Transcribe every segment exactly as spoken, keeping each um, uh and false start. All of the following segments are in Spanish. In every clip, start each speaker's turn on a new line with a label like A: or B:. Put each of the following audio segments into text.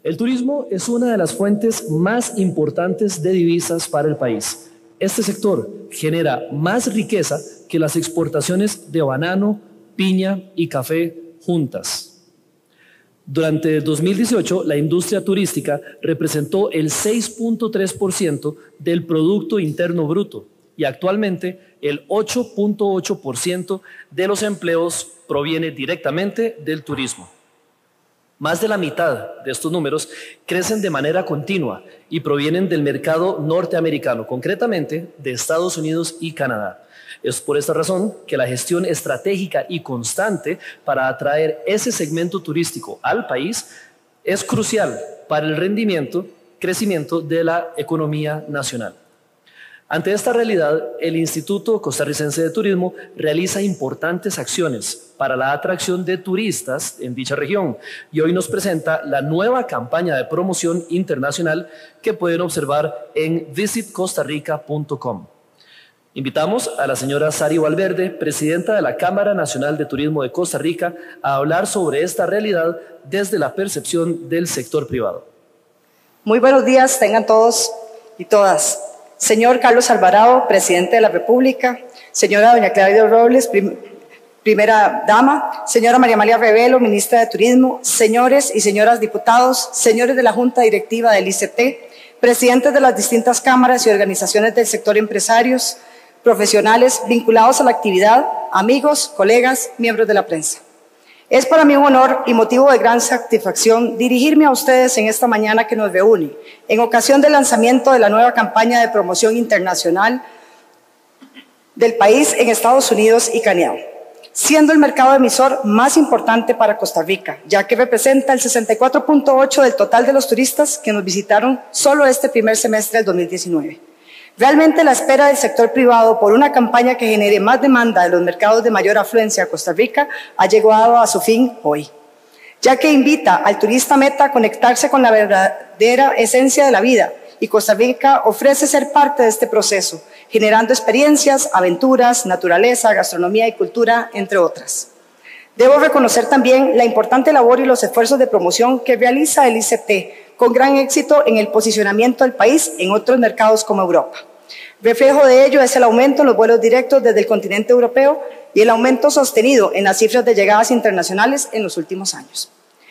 A: El turismo es una de las fuentes más importantes de divisas para el país. Este sector genera más riqueza que las exportaciones de banano, piña y café juntas. Durante dos mil dieciocho, la industria turística representó el seis punto tres por ciento del Producto Interno Bruto y actualmente el ocho punto ocho por ciento de los empleos proviene directamente del turismo. Más de la mitad de estos números crecen de manera continua y provienen del mercado norteamericano, concretamente de Estados Unidos y Canadá. Es por esta razón que la gestión estratégica y constante para atraer ese segmento turístico al país es crucial para el rendimiento, crecimiento de la economía nacional. Ante esta realidad, el Instituto Costarricense de Turismo realiza importantes acciones para la atracción de turistas en dicha región y hoy nos presenta la nueva campaña de promoción internacional que pueden observar en visit costa rica punto com. Invitamos a la señora Sari Valverde, presidenta de la Cámara Nacional de Turismo de Costa Rica, a hablar sobre esta realidad desde la percepción del sector privado.
B: Muy buenos días, tengan todos y todas. Señor Carlos Alvarado, presidente de la República, señora doña Claudia Robles, prim primera dama, señora María Amalia Revelo, ministra de Turismo, señores y señoras diputados, señores de la Junta Directiva del I C T, presidentes de las distintas cámaras y organizaciones del sector empresarios, profesionales vinculados a la actividad, amigos, colegas, miembros de la prensa. Es para mí un honor y motivo de gran satisfacción dirigirme a ustedes en esta mañana que nos reúne, en ocasión del lanzamiento de la nueva campaña de promoción internacional del país en Estados Unidos y Canadá, siendo el mercado emisor más importante para Costa Rica, ya que representa el sesenta y cuatro punto ocho por ciento del total de los turistas que nos visitaron solo este primer semestre del dos mil diecinueve. Realmente la espera del sector privado por una campaña que genere más demanda de los mercados de mayor afluencia a Costa Rica ha llegado a su fin hoy, ya que invita al turista meta a conectarse con la verdadera esencia de la vida y Costa Rica ofrece ser parte de este proceso, generando experiencias, aventuras, naturaleza, gastronomía y cultura, entre otras. Debo reconocer también la importante labor y los esfuerzos de promoción que realiza el I C T, con gran éxito en el posicionamiento del país en otros mercados como Europa. Reflejo de ello es el aumento en los vuelos directos desde el continente europeo y el aumento sostenido en las cifras de llegadas internacionales en los últimos años.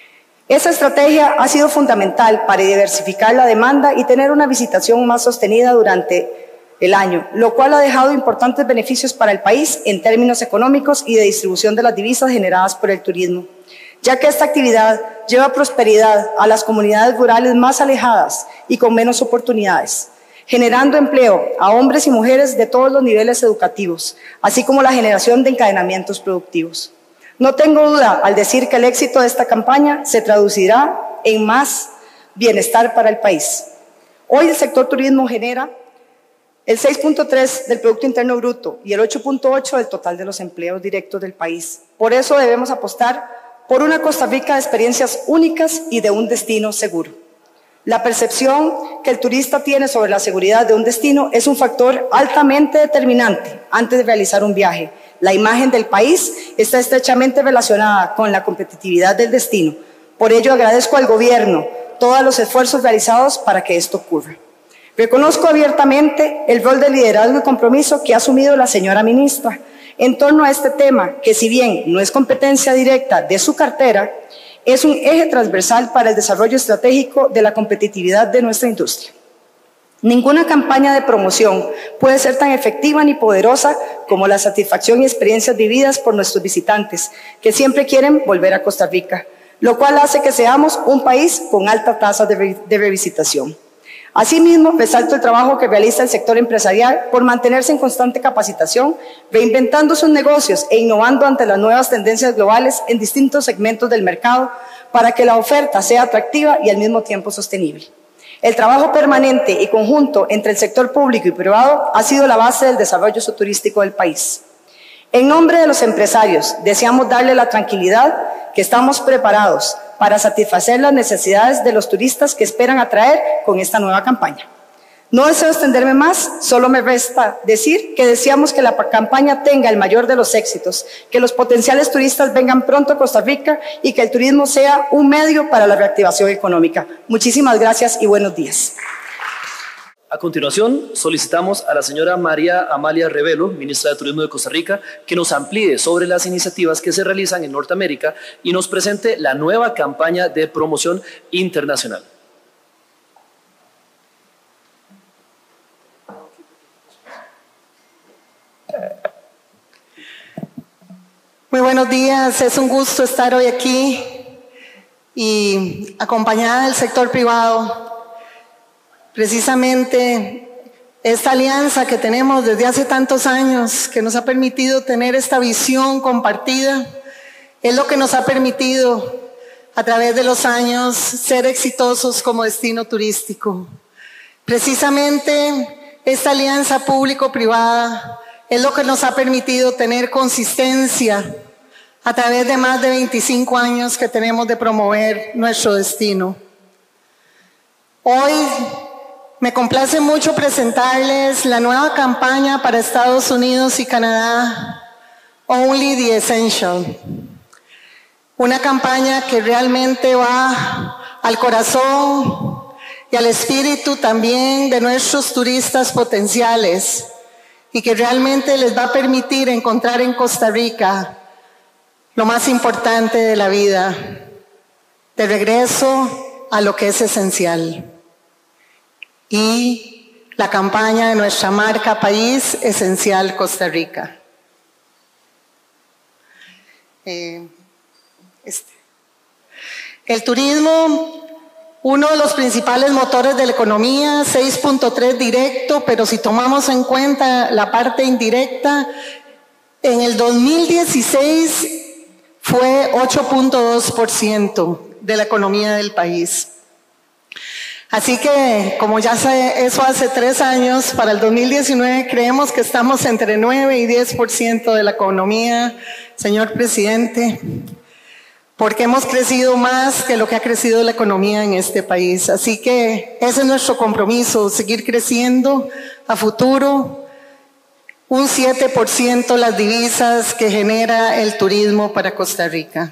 B: Esa estrategia ha sido fundamental para diversificar la demanda y tener una visitación más sostenida durante el año, lo cual ha dejado importantes beneficios para el país en términos económicos y de distribución de las divisas generadas por el turismo, ya que esta actividad lleva prosperidad a las comunidades rurales más alejadas y con menos oportunidades, generando empleo a hombres y mujeres de todos los niveles educativos, así como la generación de encadenamientos productivos. No tengo duda al decir que el éxito de esta campaña se traducirá en más bienestar para el país. Hoy el sector turismo genera el seis punto tres del Producto Interno Bruto y el ocho punto ocho del total de los empleos directos del país. Por eso debemos apostar por una Costa Rica de experiencias únicas y de un destino seguro. La percepción que el turista tiene sobre la seguridad de un destino es un factor altamente determinante antes de realizar un viaje. La imagen del país está estrechamente relacionada con la competitividad del destino. Por ello agradezco al gobierno todos los esfuerzos realizados para que esto ocurra. Reconozco abiertamente el rol de liderazgo y compromiso que ha asumido la señora ministra en torno a este tema, que si bien no es competencia directa de su cartera, es un eje transversal para el desarrollo estratégico de la competitividad de nuestra industria. Ninguna campaña de promoción puede ser tan efectiva ni poderosa como la satisfacción y experiencias vividas por nuestros visitantes, que siempre quieren volver a Costa Rica, lo cual hace que seamos un país con alta tasa de, re de revisitación. Asimismo, resalto el trabajo que realiza el sector empresarial por mantenerse en constante capacitación, reinventando sus negocios e innovando ante las nuevas tendencias globales en distintos segmentos del mercado para que la oferta sea atractiva y al mismo tiempo sostenible. El trabajo permanente y conjunto entre el sector público y privado ha sido la base del desarrollo turístico del país. En nombre de los empresarios, deseamos darle la tranquilidad que estamos preparados para satisfacer las necesidades de los turistas que esperan atraer con esta nueva campaña. No deseo extenderme más, solo me resta decir que deseamos que la campaña tenga el mayor de los éxitos, que los potenciales turistas vengan pronto a Costa Rica y que el turismo sea un medio para la reactivación económica. Muchísimas gracias y buenos días.
A: A continuación, solicitamos a la señora María Amalia Revelo, ministra de Turismo de Costa Rica, que nos amplíe sobre las iniciativas que se realizan en Norteamérica y nos presente la nueva campaña de promoción internacional.
C: Muy buenos días, es un gusto estar hoy aquí y acompañada del sector privado. Precisamente esta alianza que tenemos desde hace tantos años, que nos ha permitido tener esta visión compartida, es lo que nos ha permitido a través de los años ser exitosos como destino turístico. Precisamente esta alianza público-privada es lo que nos ha permitido tener consistencia a través de más de veinticinco años que tenemos de promover nuestro destino. Hoy me complace mucho presentarles la nueva campaña para Estados Unidos y Canadá, Only the Essential. Una campaña que realmente va al corazón y al espíritu también de nuestros turistas potenciales y que realmente les va a permitir encontrar en Costa Rica lo más importante de la vida, de regreso a lo que es esencial. Y la campaña de nuestra marca País Esencial Costa Rica. Eh, este. El turismo, uno de los principales motores de la economía, seis punto tres directo, pero si tomamos en cuenta la parte indirecta, en el dos mil dieciséis fue ocho punto dos por ciento de la economía del país. Así que, como ya sé, eso hace tres años, para el dos mil diecinueve creemos que estamos entre nueve y diez por ciento de la economía, señor presidente, porque hemos crecido más que lo que ha crecido la economía en este país. Así que ese es nuestro compromiso, seguir creciendo a futuro. Un siete por ciento las divisas que genera el turismo para Costa Rica.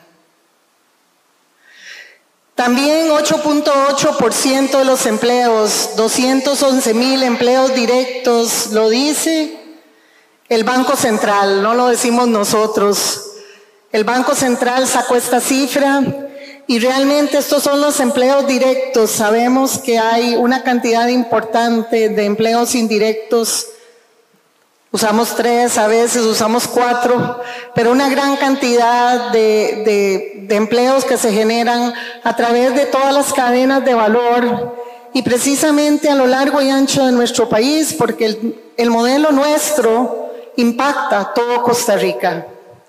C: También ocho punto ocho por ciento de los empleos, doscientos once mil empleos directos, lo dice el Banco Central, no lo decimos nosotros. El Banco Central sacó esta cifra y realmente estos son los empleos directos. Sabemos que hay una cantidad importante de empleos indirectos. Usamos tres, a veces usamos cuatro, pero una gran cantidad de, de, de empleos que se generan a través de todas las cadenas de valor y precisamente a lo largo y ancho de nuestro país, porque el, el modelo nuestro impacta a todo Costa Rica.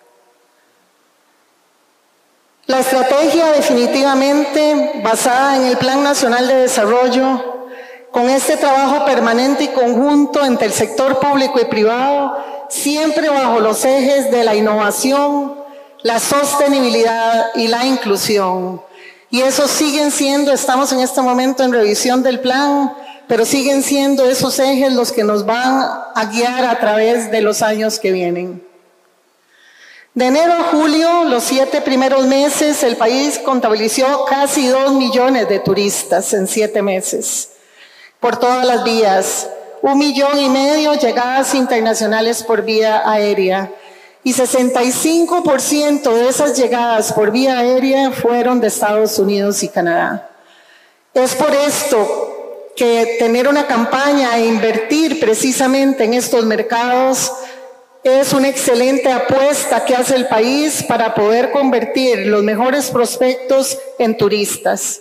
C: La estrategia definitivamente basada en el Plan Nacional de Desarrollo, con este trabajo permanente y conjunto entre el sector público y privado, siempre bajo los ejes de la innovación, la sostenibilidad y la inclusión. Y esos siguen siendo, estamos en este momento en revisión del plan, pero siguen siendo esos ejes los que nos van a guiar a través de los años que vienen. De enero a julio, los siete primeros meses, el país contabilizó casi dos millones de turistas en siete meses. Por todas las vías, un millón y medio llegadas internacionales por vía aérea y sesenta y cinco por ciento de esas llegadas por vía aérea fueron de Estados Unidos y Canadá. Es por esto que tener una campaña e invertir precisamente en estos mercados es una excelente apuesta que hace el país para poder convertir los mejores prospectos en turistas.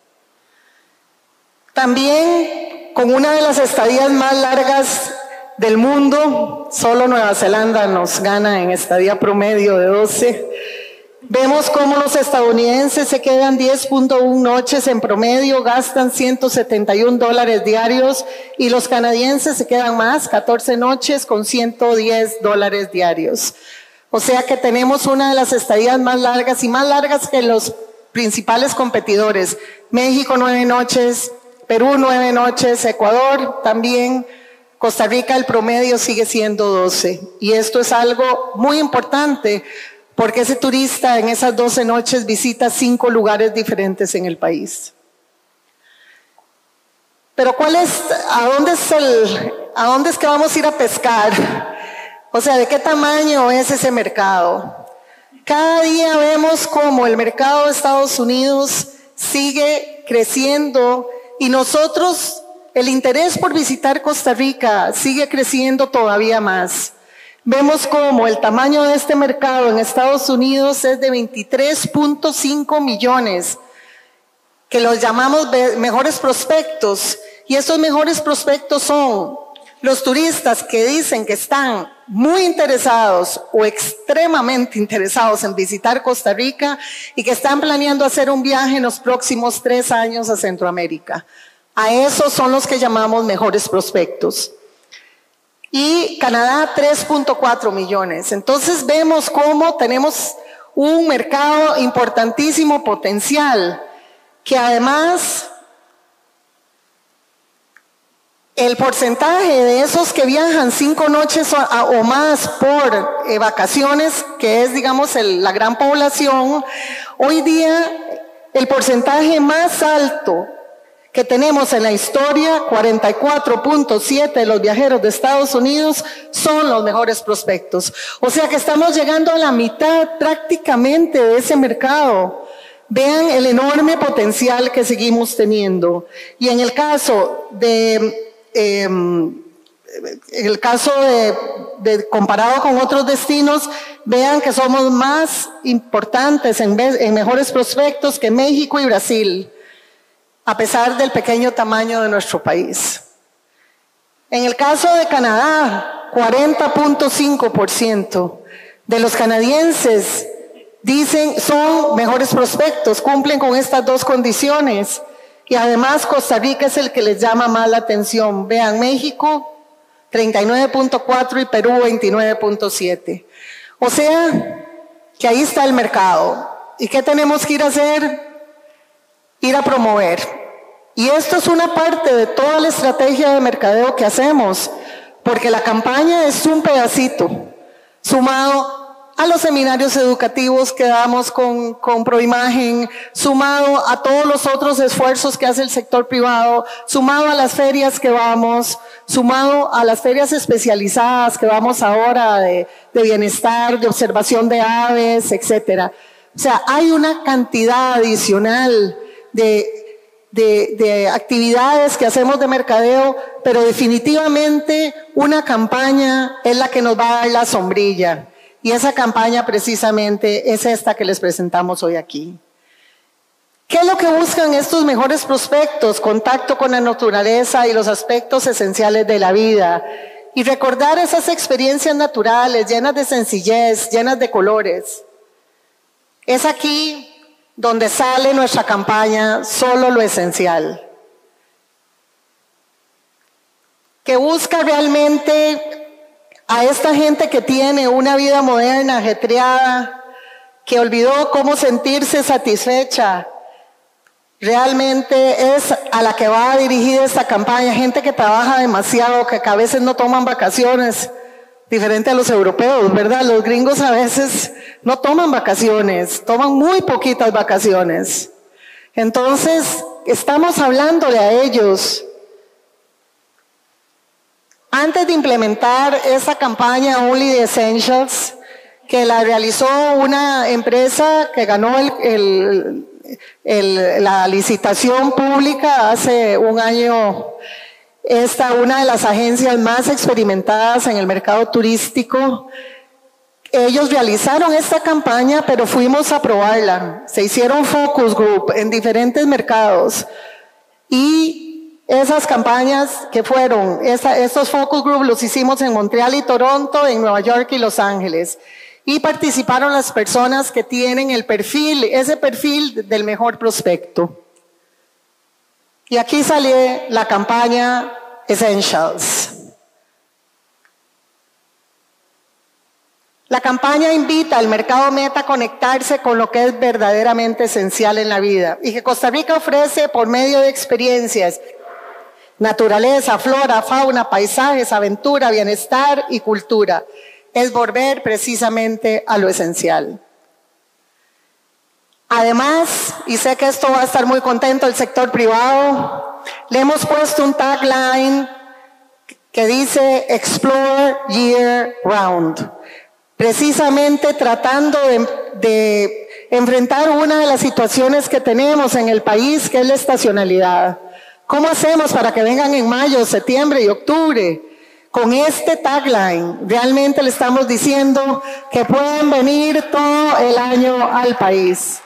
C: También con una de las estadías más largas del mundo, solo Nueva Zelanda nos gana en estadía promedio de doce. Vemos cómo los estadounidenses se quedan diez punto uno noches en promedio, gastan ciento setenta y un dólares diarios, y los canadienses se quedan más, catorce noches con ciento diez dólares diarios. O sea que tenemos una de las estadías más largas y más largas que los principales competidores. México nueve noches, Perú nueve noches, Ecuador también, Costa Rica el promedio sigue siendo doce. Y esto es algo muy importante porque ese turista en esas doce noches visita cinco lugares diferentes en el país. Pero ¿cuál es, a dónde es el, a dónde es que vamos a ir a pescar? O sea, ¿de qué tamaño es ese mercado? Cada día vemos cómo el mercado de Estados Unidos sigue creciendo y nosotros, el interés por visitar Costa Rica sigue creciendo todavía más. Vemos cómo el tamaño de este mercado en Estados Unidos es de veintitrés punto cinco millones, que los llamamos mejores prospectos. Y estos mejores prospectos son los turistas que dicen que están muy interesados o extremadamente interesados en visitar Costa Rica y que están planeando hacer un viaje en los próximos tres años a Centroamérica. A esos son los que llamamos mejores prospectos. Y Canadá, tres punto cuatro millones. Entonces vemos cómo tenemos un mercado importantísimo potencial, que además el porcentaje de esos que viajan cinco noches o, o más por eh, vacaciones, que es, digamos, el, la gran población, hoy día el porcentaje más alto que tenemos en la historia, cuarenta y cuatro punto siete de los viajeros de Estados Unidos son los mejores prospectos. O sea que estamos llegando a la mitad prácticamente de ese mercado. Vean el enorme potencial que seguimos teniendo. Y en el caso de... Eh, en el caso de, de comparado con otros destinos, vean que somos más importantes en, vez, en mejores prospectos que México y Brasil, a pesar del pequeño tamaño de nuestro país. En el caso de Canadá, cuarenta punto cinco por ciento de los canadienses dicen son mejores prospectos, cumplen con estas dos condiciones. Y además Costa Rica es el que les llama más la atención. Vean, México treinta y nueve punto cuatro y Perú veintinueve punto siete. O sea, que ahí está el mercado. ¿Y qué tenemos que ir a hacer? Ir a promover. Y esto es una parte de toda la estrategia de mercadeo que hacemos, porque la campaña es un pedacito, sumado a los seminarios educativos que damos con, con Proimagen, sumado a todos los otros esfuerzos que hace el sector privado, sumado a las ferias que vamos, sumado a las ferias especializadas que vamos ahora de, de bienestar, de observación de aves, etcétera. O sea, hay una cantidad adicional de, de, de actividades que hacemos de mercadeo, pero definitivamente una campaña es la que nos va a dar la sombrilla. Y esa campaña precisamente es esta que les presentamos hoy aquí. ¿Qué es lo que buscan estos mejores prospectos? Contacto con la naturaleza y los aspectos esenciales de la vida. Y recordar esas experiencias naturales, llenas de sencillez, llenas de colores. Es aquí donde sale nuestra campaña, solo lo esencial. Que busca realmente a esta gente que tiene una vida moderna, ajetreada, que olvidó cómo sentirse satisfecha. Realmente es a la que va dirigida esta campaña, gente que trabaja demasiado, que a veces no toman vacaciones, diferente a los europeos, ¿verdad? Los gringos a veces no toman vacaciones, toman muy poquitas vacaciones. Entonces, estamos hablándole a ellos. Antes de implementar esa campaña Only the Essentials, que la realizó una empresa que ganó el, el, el, la licitación pública hace un año, esta una de las agencias más experimentadas en el mercado turístico. Ellos realizaron esta campaña, pero fuimos a probarla. Se hicieron focus group en diferentes mercados y esas campañas que fueron, esa, estos focus group los hicimos en Montreal y Toronto, en Nueva York y Los Ángeles. Y participaron las personas que tienen el perfil, ese perfil del mejor prospecto. Y aquí sale la campaña Essentials. La campaña invita al mercado meta a conectarse con lo que es verdaderamente esencial en la vida y que Costa Rica ofrece por medio de experiencias, naturaleza, flora, fauna, paisajes, aventura, bienestar y cultura. Es volver precisamente a lo esencial. Además, y sé que esto va a estar muy contento el sector privado, le hemos puesto un tagline que dice Explore Year Round, precisamente tratando de, de enfrentar una de las situaciones que tenemos en el país, que es la estacionalidad. ¿Cómo hacemos para que vengan en mayo, septiembre y octubre? Con este tagline, realmente le estamos diciendo que pueden venir todo el año al país.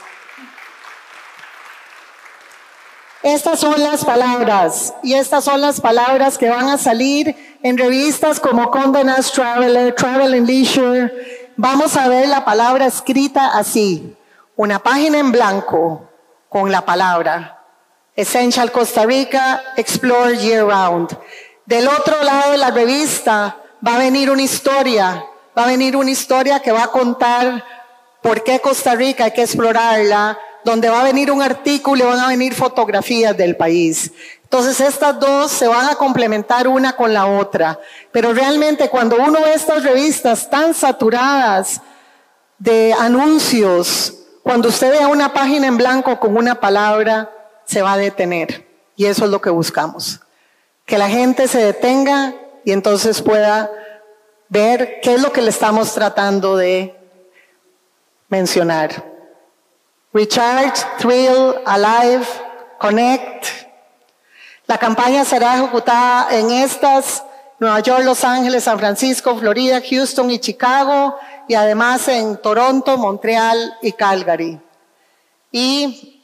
C: Estas son las palabras, y estas son las palabras que van a salir en revistas como Condé Nast Traveler, Travel and Leisure. Vamos a ver la palabra escrita así, una página en blanco con la palabra Essential Costa Rica, Explore Year Round. Del otro lado de la revista va a venir una historia, va a venir una historia que va a contar por qué Costa Rica hay que explorarla, donde va a venir un artículo y van a venir fotografías del país. Entonces estas dos se van a complementar una con la otra. Pero realmente cuando uno ve estas revistas tan saturadas de anuncios, cuando usted vea una página en blanco con una palabra, se va a detener. Y eso es lo que buscamos. Que la gente se detenga y entonces pueda ver qué es lo que le estamos tratando de mencionar. Recharge, Thrill, Alive, Connect. La campaña será ejecutada en estas, Nueva York, Los Ángeles, San Francisco, Florida, Houston y Chicago, y además en Toronto, Montreal y Calgary. Y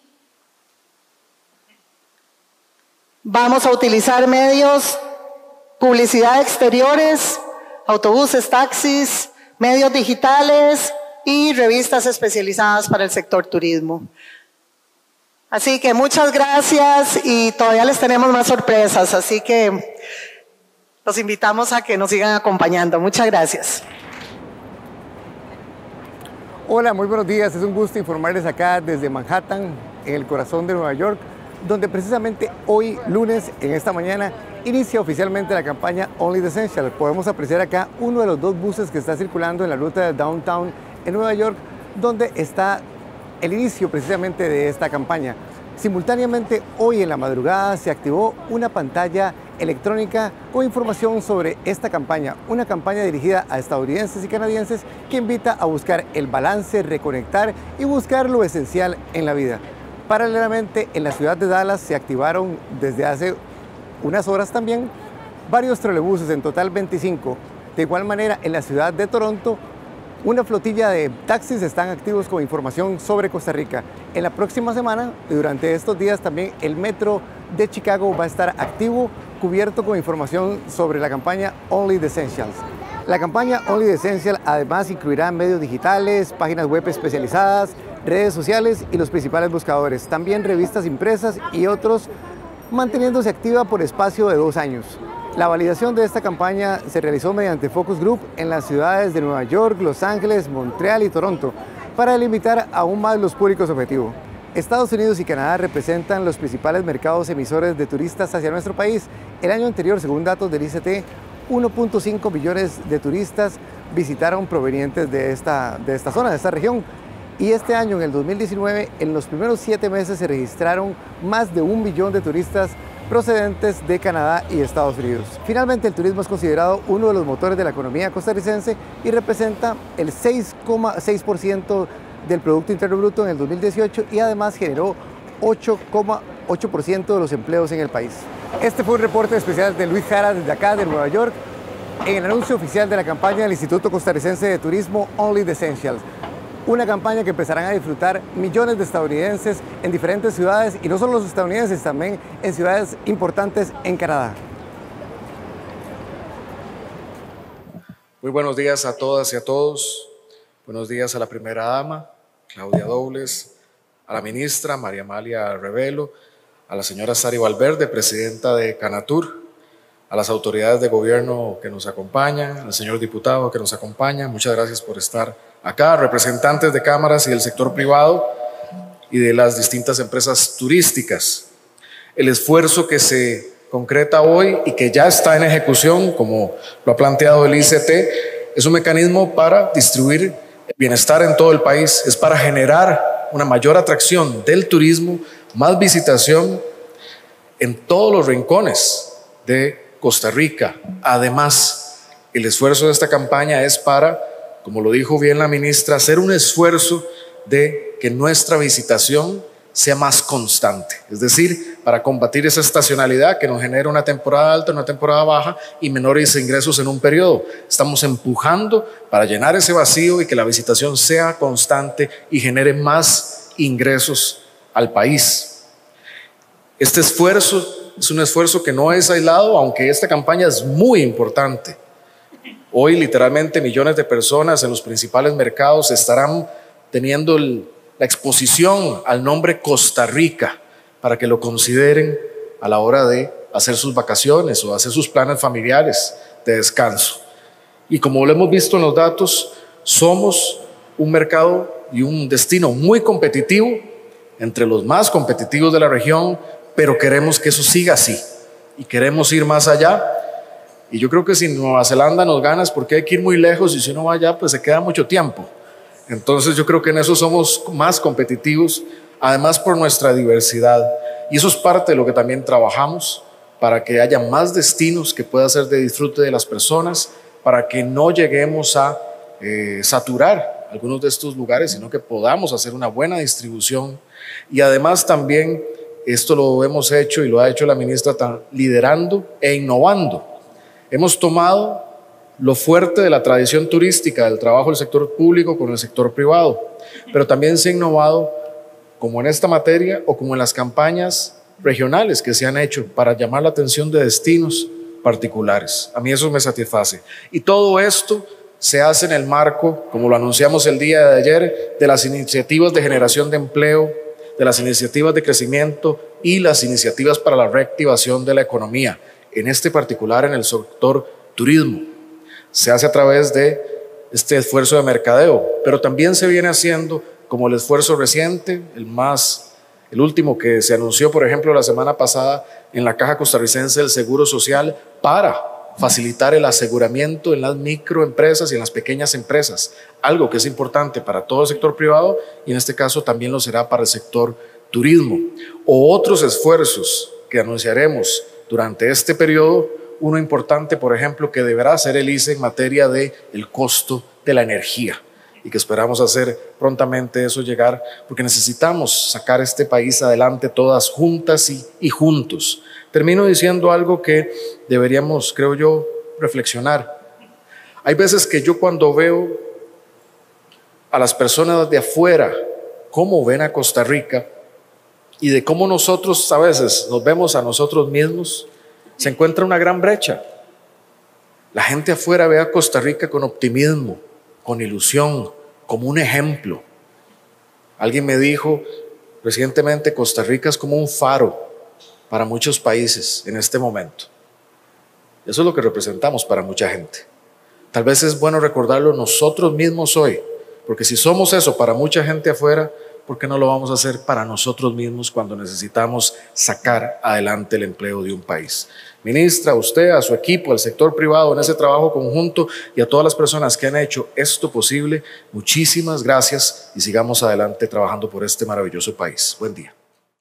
C: vamos a utilizar medios, publicidad exteriores, autobuses, taxis, medios digitales y revistas especializadas para el sector turismo. Así que muchas gracias y todavía les tenemos más sorpresas, así que los invitamos a que nos sigan acompañando. Muchas gracias.
D: Hola, muy buenos días. Es un gusto informarles acá desde Manhattan, en el corazón de Nueva York, donde precisamente hoy, lunes, en esta mañana, inicia oficialmente la campaña Only the Essential. Podemos apreciar acá uno de los dos buses que está circulando en la ruta de Downtown en Nueva York, donde está el inicio precisamente de esta campaña. Simultáneamente, hoy en la madrugada se activó una pantalla electrónica con información sobre esta campaña, una campaña dirigida a estadounidenses y canadienses que invita a buscar el balance, reconectar y buscar lo esencial en la vida. Paralelamente, en la ciudad de Dallas se activaron desde hace unas horas también varios trolebuses, en total veinticinco. De igual manera, en la ciudad de Toronto, una flotilla de taxis están activos con información sobre Costa Rica. En la próxima semana y durante estos días también el metro de Chicago va a estar activo, cubierto con información sobre la campaña Only the Essentials. La campaña Only the Essentials además incluirá medios digitales, páginas web especializadas, redes sociales y los principales buscadores, también revistas impresas y otros, manteniéndose activa por espacio de dos años. La validación de esta campaña se realizó mediante Focus Group en las ciudades de Nueva York, Los Ángeles, Montreal y Toronto para delimitar aún más los públicos objetivos. Estados Unidos y Canadá representan los principales mercados emisores de turistas hacia nuestro país. El año anterior, según datos del I C T, uno punto cinco millones de turistas visitaron provenientes de esta, de esta zona, de esta región. Y este año, en el dos mil diecinueve, en los primeros siete meses se registraron más de un millón de turistas procedentes de Canadá y Estados Unidos. Finalmente, el turismo es considerado uno de los motores de la economía costarricense y representa el seis coma seis por ciento del Producto Interno Bruto en el dos mil dieciocho y además generó ocho coma ocho por ciento de los empleos en el país. Este fue un reporte especial de Luis Jara desde acá de Nueva York en el anuncio oficial de la campaña del Instituto Costarricense de Turismo Only the Essentials. Una campaña que empezarán a disfrutar millones de estadounidenses en diferentes ciudades, y no solo los estadounidenses, también en ciudades importantes en Canadá.
E: Muy buenos días a todas y a todos. Buenos días a la primera dama, Claudia Dobles, a la ministra María Amalia Revelo, a la señora Sari Valverde, presidenta de Canatur, a las autoridades de gobierno que nos acompañan, al señor diputado que nos acompaña, muchas gracias por estar acá, representantes de cámaras y del sector privado y de las distintas empresas turísticas. El esfuerzo que se concreta hoy y que ya está en ejecución, como lo ha planteado el I C T, es un mecanismo para distribuir el bienestar en todo el país, es para generar una mayor atracción del turismo, más visitación en todos los rincones de Costa Rica. Además, el esfuerzo de esta campaña es para, como lo dijo bien la ministra, hacer un esfuerzo de que nuestra visitación sea más constante, es decir, para combatir esa estacionalidad que nos genera una temporada alta, una temporada baja y menores ingresos en un periodo. Estamos empujando para llenar ese vacío y que la visitación sea constante y genere más ingresos al país. Este esfuerzo es un esfuerzo que no es aislado, aunque esta campaña es muy importante. Hoy literalmente millones de personas en los principales mercados estarán teniendo el la exposición al nombre Costa Rica para que lo consideren a la hora de hacer sus vacaciones o hacer sus planes familiares de descanso. Y como lo hemos visto en los datos, somos un mercado y un destino muy competitivo, entre los más competitivos de la región, pero queremos que eso siga así y queremos ir más allá. Y yo creo que si Nueva Zelanda nos gana es porque hay que ir muy lejos, y si uno va allá pues se queda mucho tiempo. Entonces yo creo que en eso somos más competitivos, además por nuestra diversidad. Y eso es parte de lo que también trabajamos, para que haya más destinos que pueda ser de disfrute de las personas, para que no lleguemos a eh, saturar algunos de estos lugares, sino que podamos hacer una buena distribución. Y además también, esto lo hemos hecho y lo ha hecho la ministra, liderando e innovando. Hemos tomado lo fuerte de la tradición turística, del trabajo del sector público con el sector privado, pero también se ha innovado, como en esta materia o como en las campañas regionales que se han hecho para llamar la atención de destinos particulares. A mí eso me satisface. Y todo esto se hace en el marco, como lo anunciamos el día de ayer, de las iniciativas de generación de empleo, de las iniciativas de crecimiento y las iniciativas para la reactivación de la economía, en este particular en el sector turismo. Se hace a través de este esfuerzo de mercadeo, pero también se viene haciendo como el esfuerzo reciente, el más, el último que se anunció, por ejemplo, la semana pasada en la Caja Costarricense del Seguro Social, para facilitar el aseguramiento en las microempresas y en las pequeñas empresas, algo que es importante para todo el sector privado y en este caso también lo será para el sector turismo. O otros esfuerzos que anunciaremos durante este periodo. Uno importante, por ejemplo, que deberá hacer el I C E en materia de el costo de la energía y que esperamos hacer prontamente eso llegar, porque necesitamos sacar este país adelante todas juntas y, y juntos. Termino diciendo algo que deberíamos, creo yo, reflexionar. Hay veces que yo cuando veo a las personas de afuera, cómo ven a Costa Rica y de cómo nosotros a veces nos vemos a nosotros mismos, se encuentra una gran brecha. La gente afuera ve a Costa Rica con optimismo, con ilusión, como un ejemplo. Alguien me dijo recientemente, Costa Rica es como un faro para muchos países en este momento. Eso es lo que representamos para mucha gente. Tal vez es bueno recordarlo nosotros mismos hoy, porque si somos eso para mucha gente afuera, ¿por qué no lo vamos a hacer para nosotros mismos cuando necesitamos sacar adelante el empleo de un país? Ministra, a usted, a su equipo, al sector privado en ese trabajo conjunto y a todas las personas que han hecho esto posible, muchísimas gracias y sigamos adelante trabajando por este maravilloso país. Buen día.